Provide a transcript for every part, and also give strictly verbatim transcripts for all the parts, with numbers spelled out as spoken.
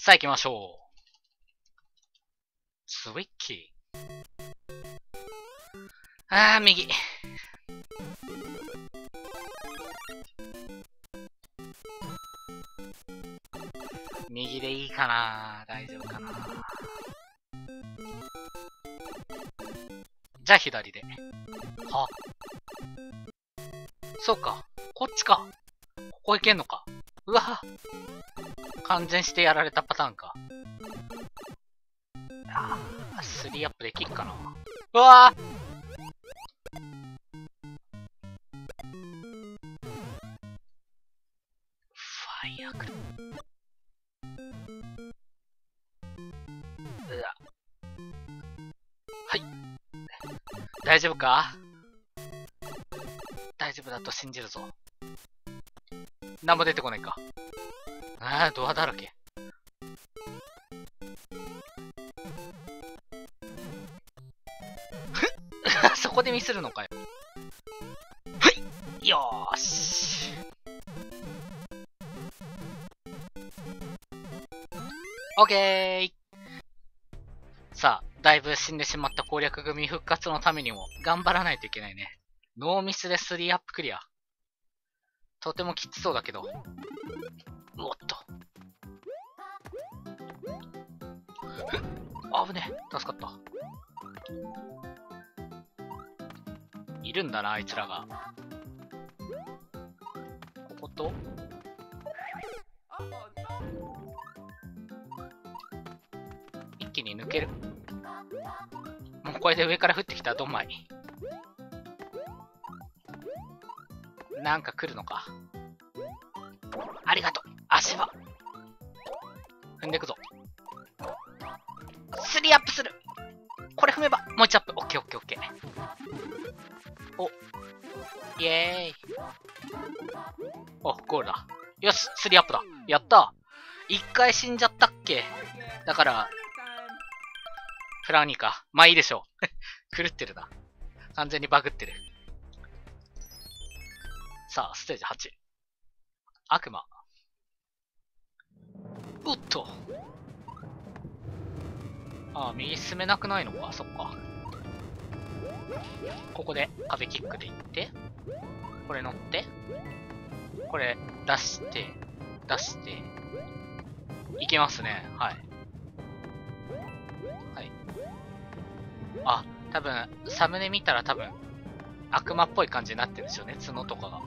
さあ行きましょう。スイッキー。あー、右。右でいいかな？大丈夫かな？じゃあ左で。は？そうか。こっちか。ここ行けんのか。うわ。完全してやられたパターンか。あー、スリーアップできるかな。うわー。ファイヤーくる。うわ。はい。大丈夫か？大丈夫だと信じるぞ。何も出てこないか。ああ、ドアだらけ。そこでミスるのかよ。はいよーし。オッケー。さあ、だいぶ死んでしまった攻略組復活のためにも頑張らないといけないね。ノーミスでスリーアップクリア。とてもきつそうだけど。おっと。あぶね。助かった。いるんだな、あいつらが。ここと、一気に抜ける。もうこれで上から降ってきたらドンマイ。なんか来るのか。ありがとう。足場。踏んでいくぞ。スリーアップする。これ踏めば、もう一アップ。オッケーオッケーオッケー。お。イエーイ。お、ゴールだ。よし、スリーアップだ。やったー。一回死んじゃったっけ？だから、フラーニーか。まあいいでしょう。狂ってるな。完全にバグってる。さあ、ステージはち。悪魔。おっと。ああ、右進めなくないのか。そっか。ここで壁キックでいって、これ乗って、これ出して、出して、いけますね。はい。はい。あ、多分、サムネ見たら多分、悪魔っぽい感じになってるんですよね。角とかが。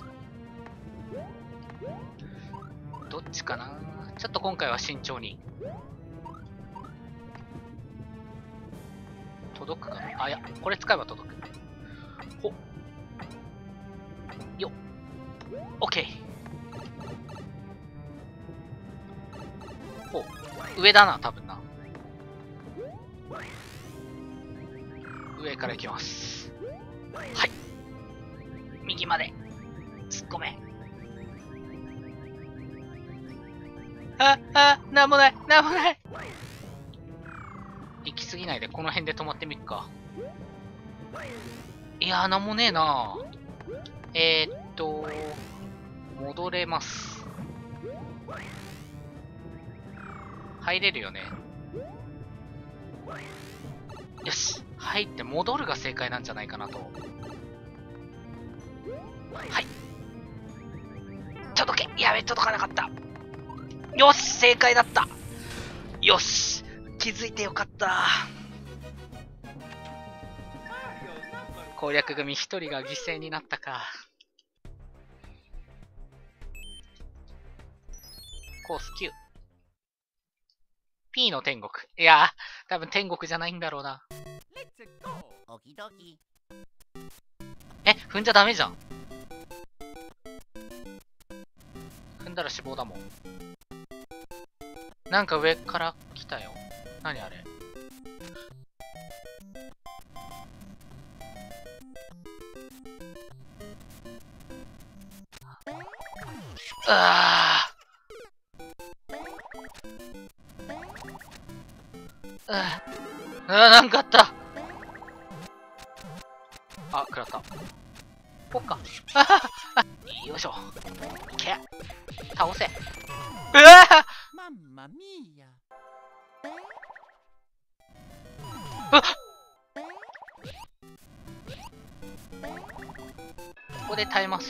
どっちかな？ちょっと今回は慎重に。届くかなあ、いや、これ使えば届く。ほ。よっ。オッケー。ほう。上だな、多分な。上から行きます。はい。右まで。突っ込め。あ、あ、なんもない、なんもない。行き過ぎないで、この辺で止まってみっか。いやー、なんもねえなー。えー、っと、戻れます。入れるよね。よし、入って戻るが正解なんじゃないかなと。はい。届け、やべ、届かなかった。よし、正解だった。よし、気づいてよかった。攻略組一人が犠牲になったか。コースきゅう。P の天国。いやー、多分天国じゃないんだろうな。え、踏んじゃダメじゃん。踏んだら死亡だもん。なんか上から来たよ。何あれ。ああ。ああ、なんかあった。あ、食らった。こっか。ああ、よいしょ。いけ。倒せ。うわマンマミーヤ。 あっ、ここで耐えます。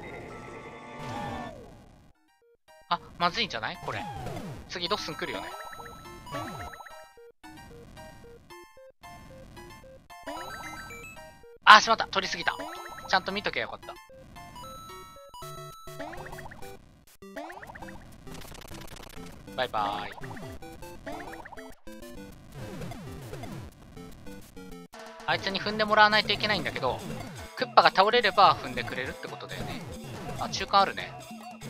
あ、まずいんじゃないこれ。次ドッスン来るよね。あー、しまった。取りすぎた。ちゃんと見とけばよかった。バイバーイ。あいつに踏んでもらわないといけないんだけど、クッパが倒れれば踏んでくれるってことだよね。あ、中間あるね。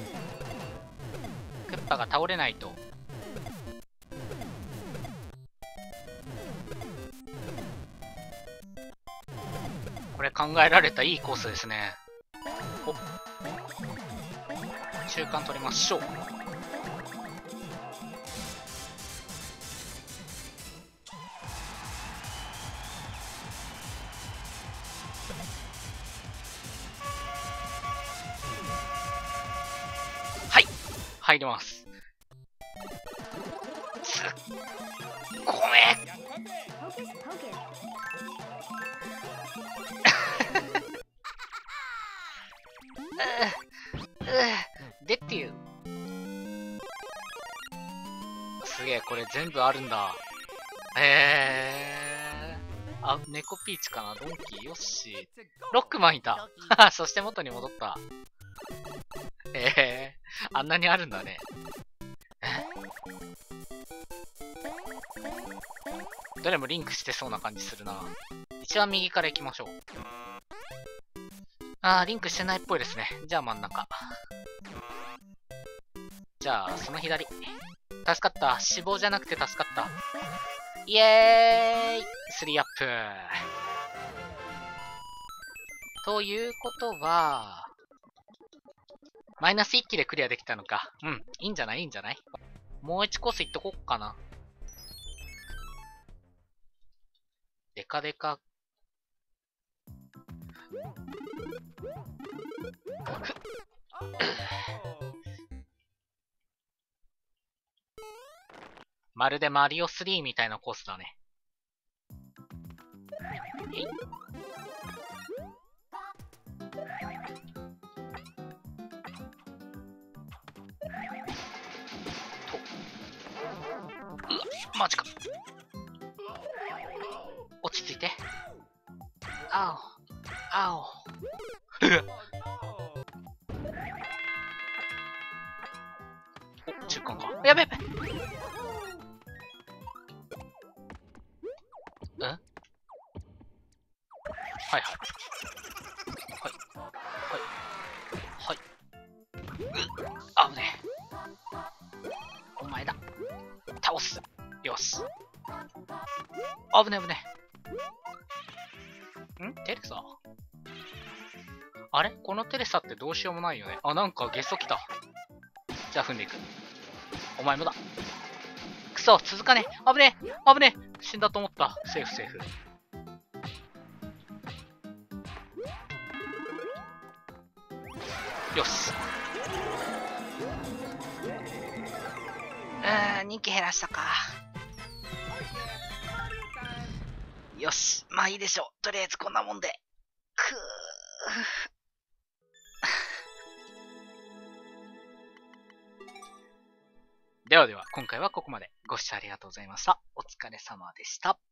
クッパが倒れないと。これ考えられたいいコースですね。お、中間取りましょう。はい、入ります。つっごめん。でっていう。すげえ、これ全部あるんだ。へえー。あ、猫ピーチかな、ドンキー、ヨッシー。ロックマンいた。そして元に戻った。へえー、あんなにあるんだね。どれもリンクしてそうな感じするな。一番右から行きましょう。あー、リンクしてないっぽいですね。じゃあ真ん中。じゃあ、その左。助かった。死亡じゃなくて助かった。イエーイ !スリー アップ。ということは、マイナスいち機でクリアできたのか。うん。いいんじゃないいいんじゃないもういちコース行っとこっかな。デカデカ。まるでマリオスリーみたいなコースだね。えい。と。うわ、マジか。落ち着いて。あお。あお。お、中間か。やべやべ。ん？はいはい。はい。はい。はい。うっ、あぶねえ。お前だ。倒す。よし。あぶねえ、あぶねえ。ん？テレサ？あれ？このテレサってどうしようもないよね。あ、なんかゲスト来た。じゃあ踏んでいく。お前もだ。くそ、続かねえ。あぶねえ。あぶねえ。死んだと思った。セーフセーフ。よし。うーん、に機減らしたか。よし。まあいいでしょう。とりあえずこんなもんで。くー。ではでは、今回はここまで。ご視聴ありがとうございました。お疲れ様でした。